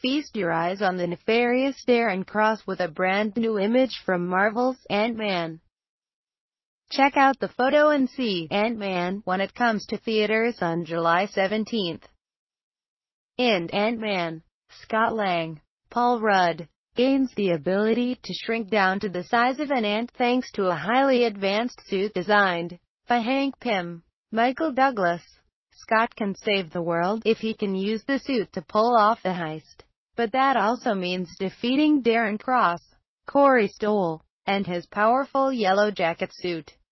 feast your eyes on the nefarious Darren Cross with a brand new image from Marvel's Ant-Man. Check out the photo and see Ant-Man when it comes to theaters on July 17th. In Ant-Man, Scott Lang, Paul Rudd, gains the ability to shrink down to the size of an ant thanks to a highly advanced suit designed by Hank Pym. Michael Douglas. Scott can save the world if he can use the suit to pull off the heist. But that also means defeating Darren Cross, Corey Stoll, and his powerful Yellowjacket suit.